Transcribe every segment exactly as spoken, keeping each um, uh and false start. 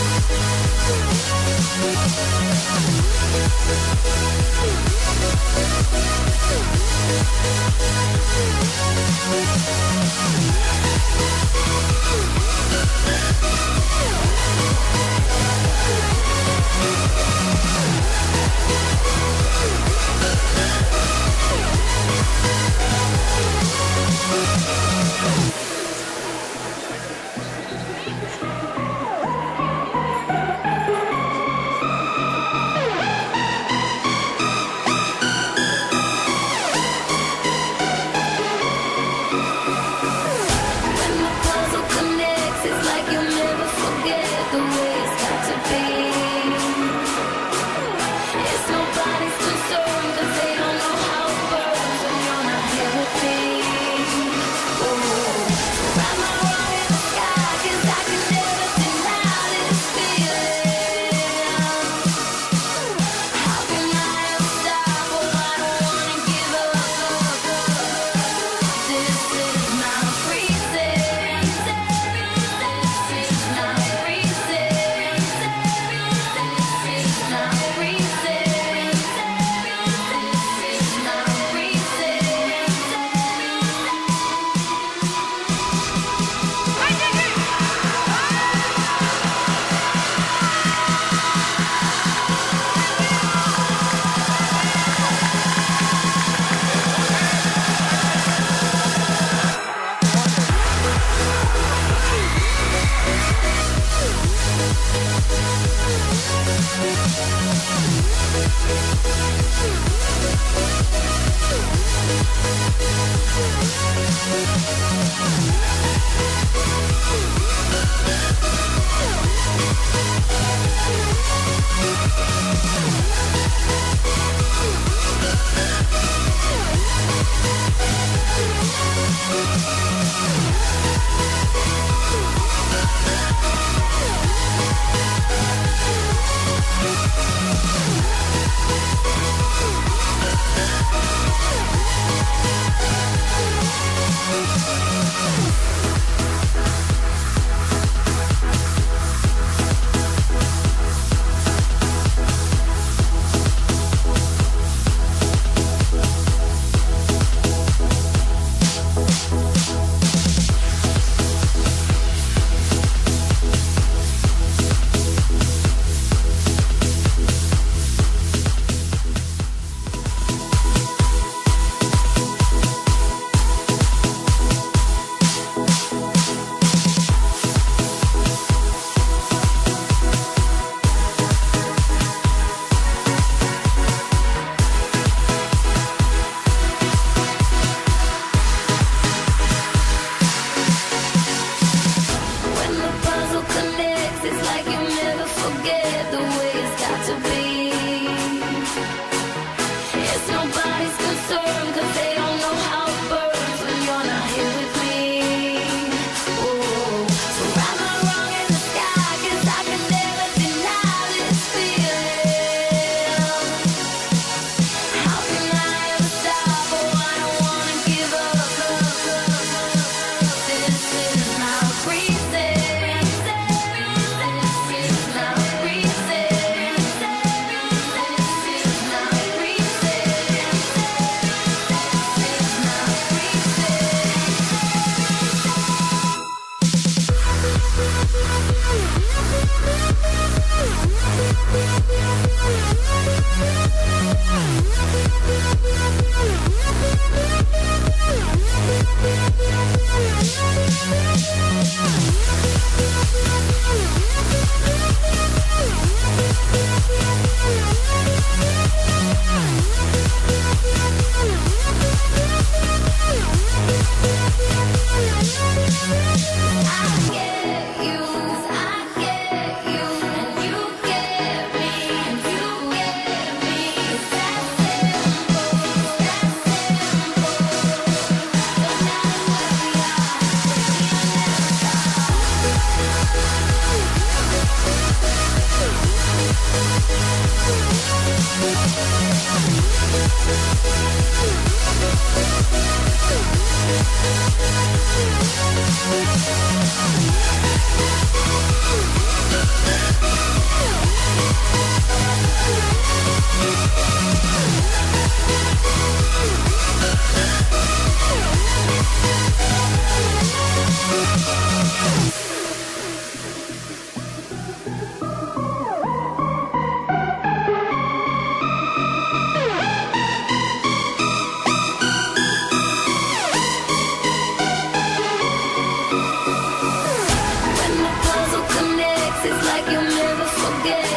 Say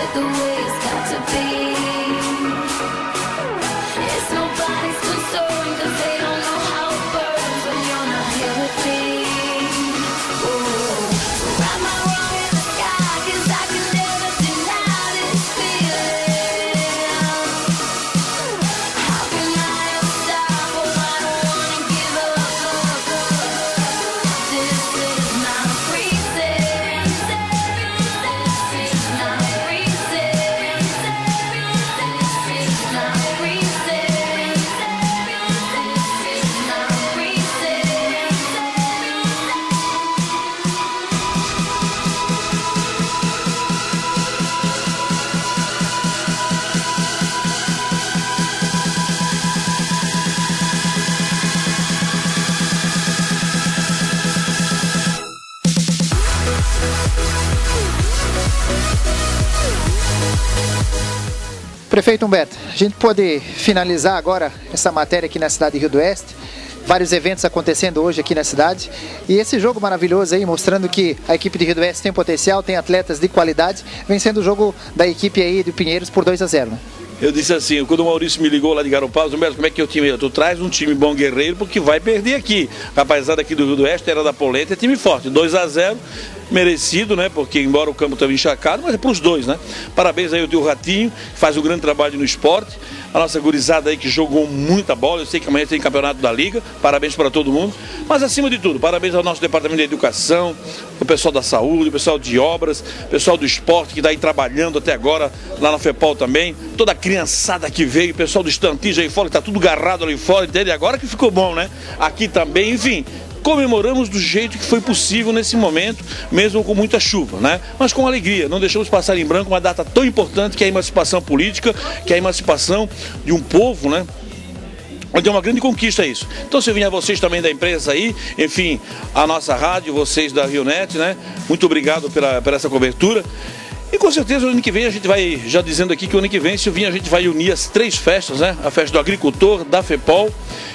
Prefeito Humberto, a gente pode finalizar agora essa matéria aqui na cidade de Rio do Oeste, vários eventos acontecendo hoje aqui na cidade, e esse jogo maravilhoso aí, mostrando que a equipe de Rio do Oeste tem potencial, tem atletas de qualidade, vencendo o jogo da equipe aí de Pinheiros por dois a zero. Né? Eu disse assim, quando o Maurício me ligou lá de Garopaba, Humberto, como é que é o time? Tu traz um time bom guerreiro, porque vai perder aqui. A rapaziada aqui do Rio do Oeste era da Polenta, é time forte, dois a zero, merecido, né? Porque embora o campo estava encharcado, mas é para os dois, né? Parabéns aí ao teu Ratinho, que faz um grande trabalho no esporte. A nossa gurizada aí que jogou muita bola, eu sei que amanhã tem campeonato da Liga, parabéns para todo mundo. Mas acima de tudo, parabéns ao nosso departamento de educação, o pessoal da saúde, o pessoal de obras, o pessoal do esporte que está aí trabalhando até agora, lá na FEPOL também, toda a criançada que veio, o pessoal do estantismo aí fora, que está tudo garrado ali fora, entende? Agora que ficou bom, né? Aqui também, enfim. Comemoramos do jeito que foi possível nesse momento, mesmo com muita chuva, né? Mas com alegria, não deixamos passar em branco uma data tão importante que é a emancipação política, que é a emancipação de um povo, né? Onde é uma grande conquista isso. Então, se eu vinha vocês também da imprensa aí, enfim, a nossa rádio, vocês da RioNet, né? Muito obrigado pela, pela essa cobertura. E com certeza o ano que vem a gente vai, já dizendo aqui que o ano que vem, se eu vir, a gente vai unir as três festas, né? A festa do agricultor, da FEPOL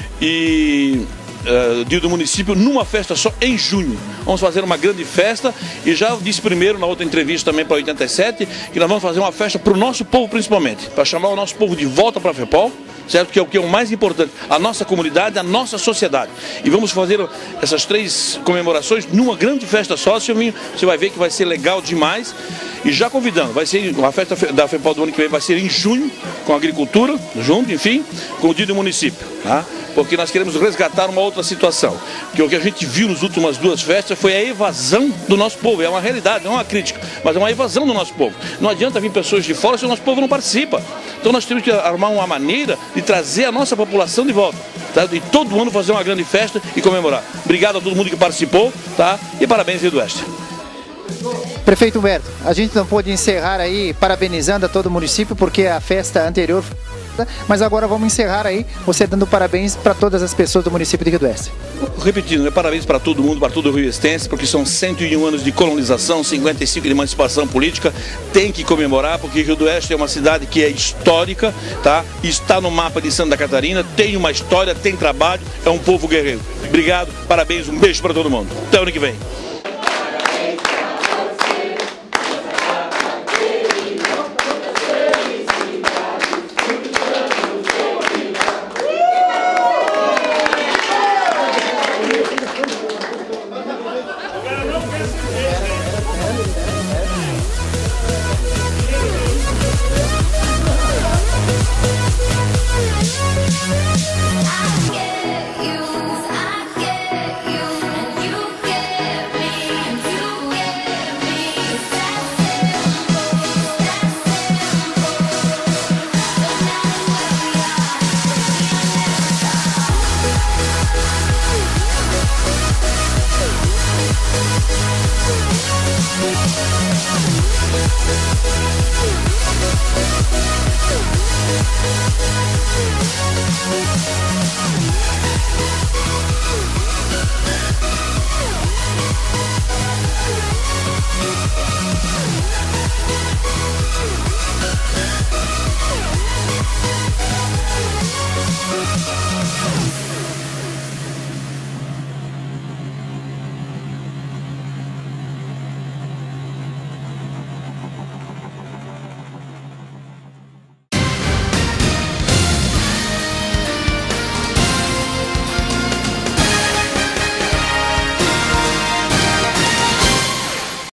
e... Uh, dia do município numa festa só em junho. Vamos fazer uma grande festa e já disse primeiro na outra entrevista também para oitenta e sete que nós vamos fazer uma festa para o nosso povo principalmente, para chamar o nosso povo de volta para a FEPOL, certo? Que é o que é o mais importante, a nossa comunidade, a nossa sociedade. E vamos fazer essas três comemorações numa grande festa só, Silvinho, você vai ver que vai ser legal demais. E já convidando, vai ser a festa da FEPOL do ano que vem, vai ser em junho, com a agricultura, junto, enfim, com o dia do município, tá? Porque nós queremos resgatar uma outra situação, que o que a gente viu nas últimas duas festas foi a evasão do nosso povo, é uma realidade, não é uma crítica, mas é uma evasão do nosso povo. Não adianta vir pessoas de fora se o nosso povo não participa. Então nós temos que arrumar uma maneira de trazer a nossa população de volta, tá? E todo ano fazer uma grande festa e comemorar. Obrigado a todo mundo que participou, tá? E parabéns, Rio do Oeste. Prefeito Humberto, a gente não pôde encerrar aí parabenizando a todo o município porque a festa anterior, mas agora vamos encerrar aí você dando parabéns para todas as pessoas do município de Rio do Oeste. Repetindo, né? Parabéns para todo mundo, para todo o Rio Estense, porque são cento e um anos de colonização, cinquenta e cinco de emancipação política, tem que comemorar, porque Rio do Oeste é uma cidade que é histórica, tá? Está no mapa de Santa Catarina, tem uma história, tem trabalho, é um povo guerreiro. Obrigado, parabéns, um beijo para todo mundo. Até o ano que vem. We'll be right back.